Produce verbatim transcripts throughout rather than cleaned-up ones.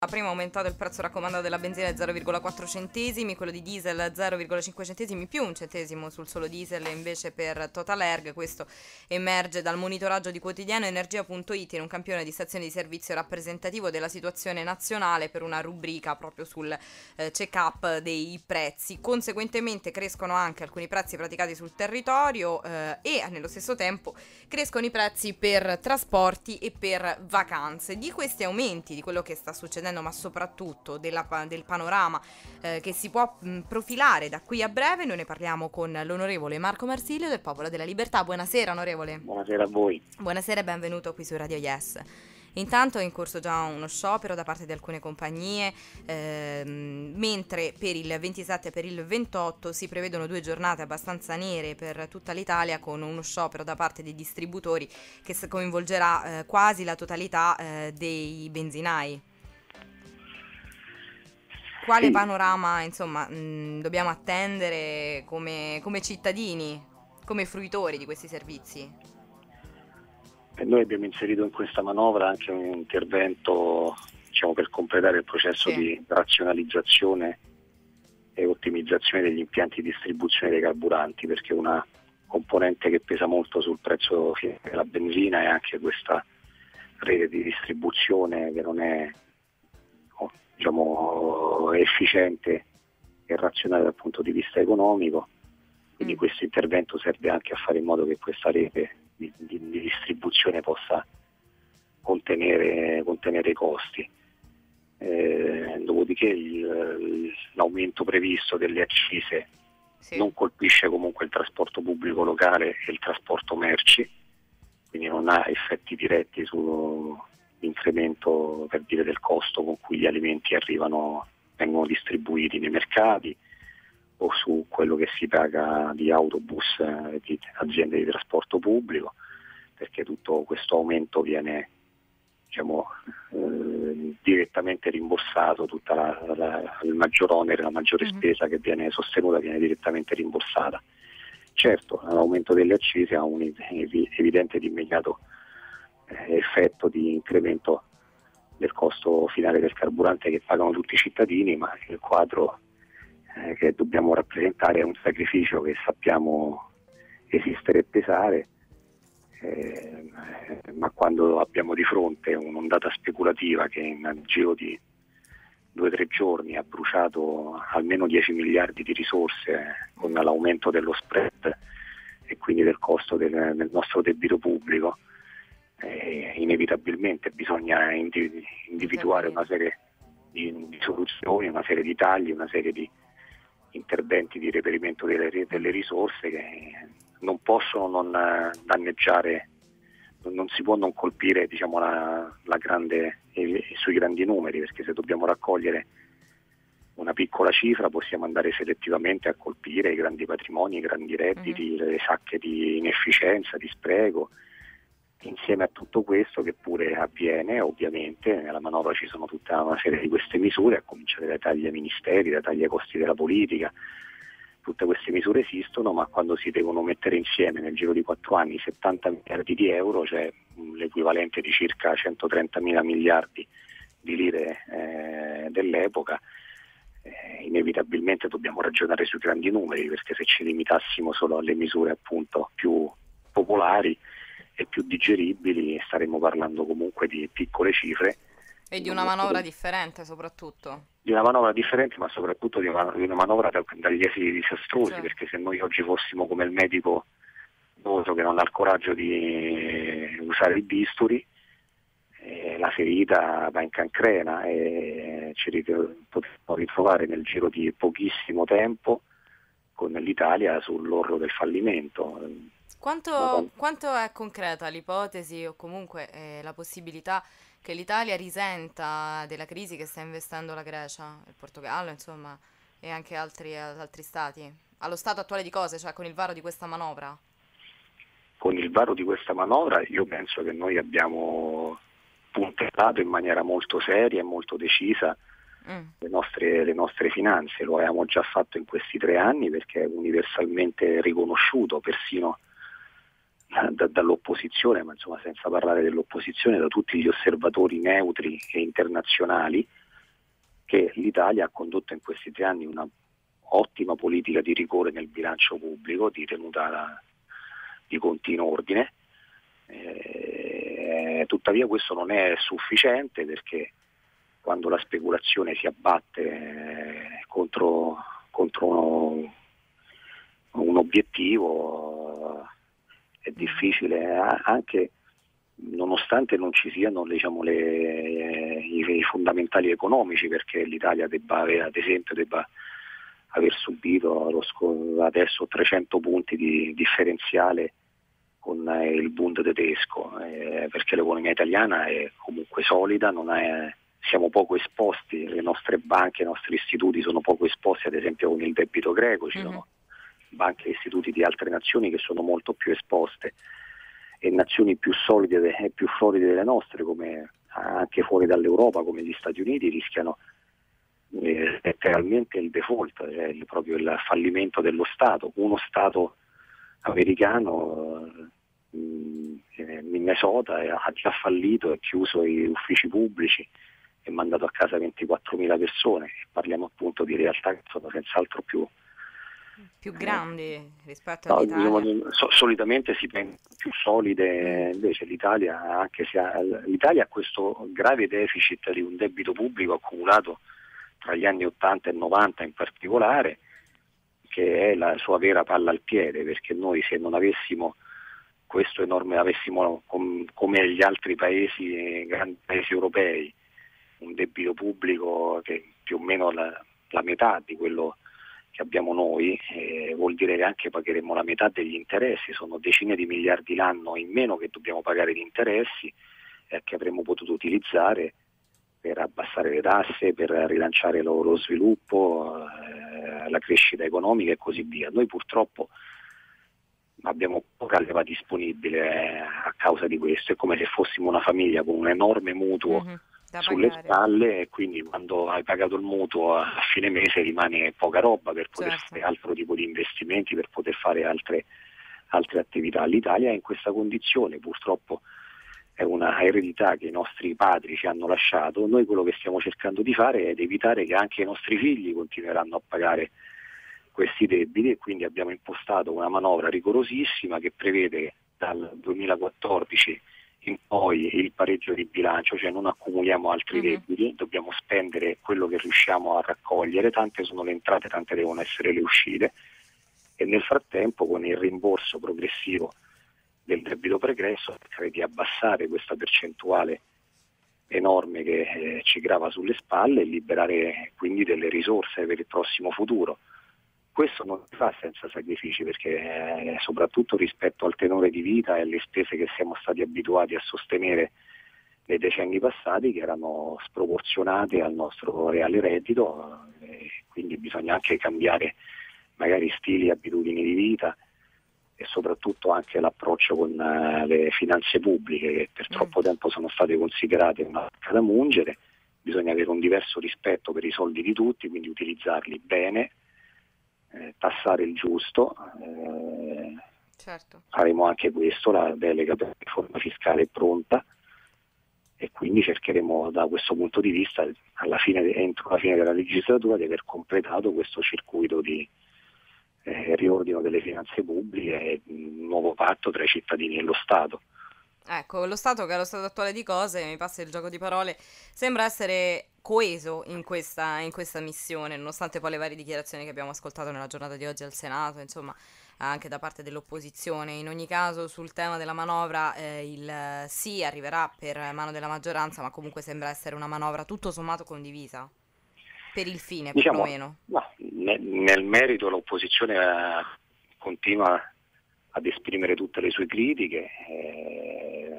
Prima ha aumentato il prezzo raccomandato della benzina di zero virgola quattro centesimi, quello di diesel zero virgola cinque centesimi più un centesimo sul solo diesel invece per Total Erg. Questo emerge dal monitoraggio di quotidiano energia punto it in un campione di stazioni di servizio rappresentativo della situazione nazionale per una rubrica proprio sul eh, check-up dei prezzi. Conseguentemente crescono anche alcuni prezzi praticati sul territorio eh, e nello stesso tempo crescono i prezzi per trasporti e per vacanze. Di questi aumenti, di quello che sta succedendo ma soprattutto della, del panorama eh, che si può mh, profilare da qui a breve, noi ne parliamo con l'onorevole Marco Marsilio del Popolo della Libertà. Buonasera onorevole. Buonasera a voi. Buonasera e benvenuto qui su Radio Yes. Intanto è in corso già uno sciopero da parte di alcune compagnie, ehm, mentre per il ventisette e per il ventotto si prevedono due giornate abbastanza nere per tutta l'Italia, con uno sciopero da parte dei distributori che coinvolgerà eh, quasi la totalità eh, dei benzinai. Quale Sì. panorama, insomma, mh, dobbiamo attendere come, come cittadini, come fruitori di questi servizi? E noi abbiamo inserito in questa manovra anche un intervento, diciamo, per completare il processo Sì. di razionalizzazione e ottimizzazione degli impianti di distribuzione dei carburanti, perché una componente che pesa molto sul prezzo finale della benzina è anche questa rete di distribuzione che non è, diciamo, efficiente e razionale dal punto di vista economico. Quindi mm. questo intervento serve anche a fare in modo che questa rete di, di, di distribuzione possa contenere, contenere i costi. Eh, dopodiché il, l'aumento previsto delle accise sì. non colpisce comunque il trasporto pubblico locale e il trasporto merci, quindi non ha effetti diretti sull'incremento, per dire, del costo con cui gli alimenti arrivano, vengono distribuiti nei mercati, o su quello che si paga di autobus e di aziende di trasporto pubblico, perché tutto questo aumento viene, diciamo, eh, direttamente rimborsato, tutta la, la, il maggior onere, la maggiore mm-hmm. spesa che viene sostenuta viene direttamente rimborsata. Certo, l'aumento delle accise ha un evidente ed immediato eh, effetto di incremento del costo finale del carburante che pagano tutti i cittadini, ma il quadro eh, che dobbiamo rappresentare è un sacrificio che sappiamo esistere e pesare, eh, ma quando abbiamo di fronte un'ondata speculativa che in giro di due o tre giorni ha bruciato almeno dieci miliardi di risorse con l'aumento dello spread e quindi del costo del, del nostro debito pubblico, eh, inevitabilmente bisogna individuare una serie di, di soluzioni, una serie di tagli, una serie di interventi di reperimento delle, delle risorse che non possono non danneggiare, non si può non colpire, diciamo, la, la grande, i, sui grandi numeri, perché se dobbiamo raccogliere una piccola cifra possiamo andare selettivamente a colpire i grandi patrimoni, i grandi redditi, mm-hmm. le sacche di inefficienza, di spreco. Insieme a tutto questo, che pure avviene ovviamente, nella manovra ci sono tutta una serie di queste misure, a cominciare dai tagli ai ministeri, dai tagli ai costi della politica. Tutte queste misure esistono, ma quando si devono mettere insieme nel giro di quattro anni settanta miliardi di euro, cioè l'equivalente di circa centotrentamila miliardi di lire eh, dell'epoca, eh, inevitabilmente dobbiamo ragionare sui grandi numeri, perché se ci limitassimo solo alle misure appunto più popolari e più digeribili staremmo parlando comunque di piccole cifre. E di una manovra differente soprattutto. Di una manovra differente, ma soprattutto di una, di una manovra da, dagli esiti disastrosi, cioè. Perché se noi oggi fossimo come il medico noto che non ha il coraggio di usare il bisturi, eh, la ferita va in cancrena e ci potremmo ritrovare nel giro di pochissimo tempo con l'Italia sull'orlo del fallimento. Quanto, quanto è concreta l'ipotesi o comunque eh, la possibilità che l'Italia risenta della crisi che sta investendo la Grecia, il Portogallo, insomma, e anche altri, altri stati, allo stato attuale di cose, cioè con il varo di questa manovra? Con il varo di questa manovra io penso che noi abbiamo puntellato in maniera molto seria e molto decisa mm. le, nostre, le nostre finanze. Lo abbiamo già fatto in questi tre anni perché è universalmente riconosciuto, persino Da, dall'opposizione, ma insomma senza parlare dell'opposizione, da tutti gli osservatori neutri e internazionali, che l'Italia ha condotto in questi tre anni una ottima politica di rigore nel bilancio pubblico, di tenuta di conti in ordine. Eh, tuttavia questo non è sufficiente, perché quando la speculazione si abbatte eh, contro, contro uno, un obiettivo eh, è difficile, anche nonostante non ci siano, diciamo, le, i, i fondamentali economici, perché l'Italia debba avere, ad esempio, debba aver subito lo sco- adesso trecento punti di differenziale con eh, il Bund tedesco, eh, perché l'economia italiana è comunque solida, non è, siamo poco esposti, le nostre banche, i nostri istituti sono poco esposti, ad esempio con il debito greco, ci sono mm-hmm. banche e istituti di altre nazioni che sono molto più esposte, e nazioni più solide e più floride delle nostre, come anche fuori dall'Europa, come gli Stati Uniti, rischiano eh, letteralmente il default, cioè il, proprio il fallimento dello Stato. Uno Stato americano, eh, Minnesota, ha già fallito, ha chiuso gli uffici pubblici e mandato a casa ventiquattromila persone. Parliamo appunto di realtà che sono senz'altro più più grandi rispetto no, all'Italia. diciamo, so, solitamente si pensa più solide, invece l'Italia, anche se ha, l'Italia ha questo grave deficit di un debito pubblico accumulato tra gli anni ottanta e novanta in particolare, che è la sua vera palla al piede, perché noi, se non avessimo questo enorme, avessimo com, come gli altri paesi, grandi paesi europei, un debito pubblico che è più o meno la, la metà di quello che abbiamo noi, eh, vuol dire che anche pagheremo la metà degli interessi, sono decine di miliardi l'anno in meno che dobbiamo pagare di interessi, eh, che avremmo potuto utilizzare per abbassare le tasse, per rilanciare lo, lo sviluppo, eh, la crescita economica e così via. Noi purtroppo abbiamo poca leva disponibile eh, a causa di questo, è come se fossimo una famiglia con un enorme mutuo mm-hmm. sulle pagare. Spalle, e quindi quando hai pagato il mutuo a fine mese rimane poca roba per poter certo. fare altro tipo di investimenti, per poter fare altre, altre attività. L'Italia è in questa condizione, purtroppo è una eredità che i nostri padri ci hanno lasciato. Noi quello che stiamo cercando di fare è evitare che anche i nostri figli continueranno a pagare questi debiti, e quindi abbiamo impostato una manovra rigorosissima che prevede dal duemilaquattordici in poi il pareggio di bilancio, cioè non accumuliamo altri mm-hmm. debiti, dobbiamo spendere quello che riusciamo a raccogliere, tante sono le entrate, tante devono essere le uscite, e nel frattempo con il rimborso progressivo del debito pregresso cercare di abbassare questa percentuale enorme che eh, ci grava sulle spalle e liberare quindi delle risorse per il prossimo futuro. Questo non si fa senza sacrifici, perché eh, soprattutto rispetto al tenore di vita e alle spese che siamo stati abituati a sostenere nei decenni passati, che erano sproporzionate al nostro reale reddito, eh, quindi bisogna anche cambiare magari stili e abitudini di vita, e soprattutto anche l'approccio con uh, le finanze pubbliche, che per mm. troppo tempo sono state considerate una vacca da mungere. Bisogna avere un diverso rispetto per i soldi di tutti, quindi utilizzarli bene, eh, tassare il giusto, eh, certo. faremo anche questo, la delega per la riforma fiscale è pronta, e quindi cercheremo da questo punto di vista, alla fine, entro la fine della legislatura, di aver completato questo circuito di Eh, riordino delle finanze pubbliche e un nuovo patto tra i cittadini e lo Stato. Ecco, lo Stato, che allo stato attuale di cose, mi passa il gioco di parole, sembra essere coeso in questa, in questa missione, nonostante poi le varie dichiarazioni che abbiamo ascoltato nella giornata di oggi al Senato, insomma, anche da parte dell'opposizione. In ogni caso, sul tema della manovra, eh, il sì arriverà per mano della maggioranza, ma comunque sembra essere una manovra tutto sommato condivisa. Per il fine, diciamo, perlomeno. No, ne, nel merito l'opposizione eh, continua ad esprimere tutte le sue critiche. Eh,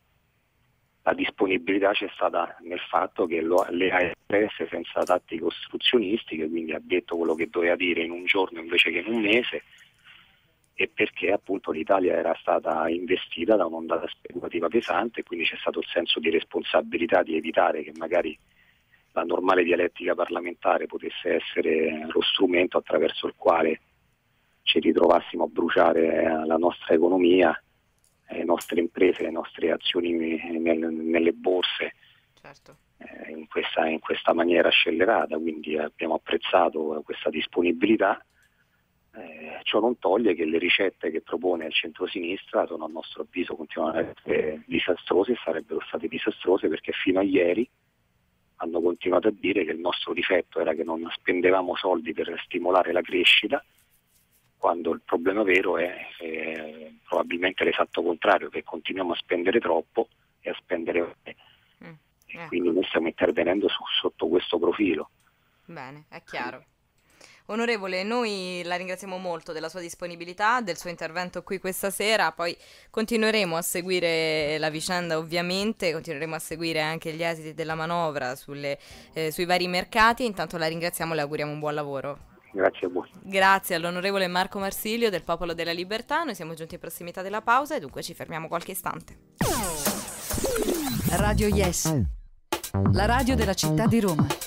la disponibilità c'è stata nel fatto che lo, le ha espresse senza tattiche ostruzionistiche, quindi ha detto quello che doveva dire in un giorno invece che in un mese, e perché appunto l'Italia era stata investita da un'ondata speculativa pesante, e quindi c'è stato il senso di responsabilità di evitare che magari la normale dialettica parlamentare potesse essere lo strumento attraverso il quale ci ritrovassimo a bruciare la nostra economia, le nostre imprese, le nostre azioni nel, nelle borse, certo. eh, in, questa, in questa maniera scellerata, quindi abbiamo apprezzato questa disponibilità. Eh, ciò non toglie che le ricette che propone il centrosinistra sono, a nostro avviso, continuano ad essere disastrose e sarebbero state disastrose perché fino a ieri hanno continuato a dire che il nostro difetto era che non spendevamo soldi per stimolare la crescita, quando il problema vero è eh, probabilmente l'esatto contrario, che continuiamo a spendere troppo e a spendere male. Mm, E ecco. quindi noi stiamo intervenendo su, sotto questo profilo. Bene, è chiaro. Onorevole, noi la ringraziamo molto della sua disponibilità, del suo intervento qui questa sera, poi continueremo a seguire la vicenda ovviamente, continueremo a seguire anche gli esiti della manovra sulle, eh, sui vari mercati, intanto la ringraziamo e le auguriamo un buon lavoro. Grazie a voi. Grazie all'onorevole Marco Marsilio del Popolo della Libertà, noi siamo giunti in prossimità della pausa e dunque ci fermiamo qualche istante. Radio Yes, la radio della città di Roma.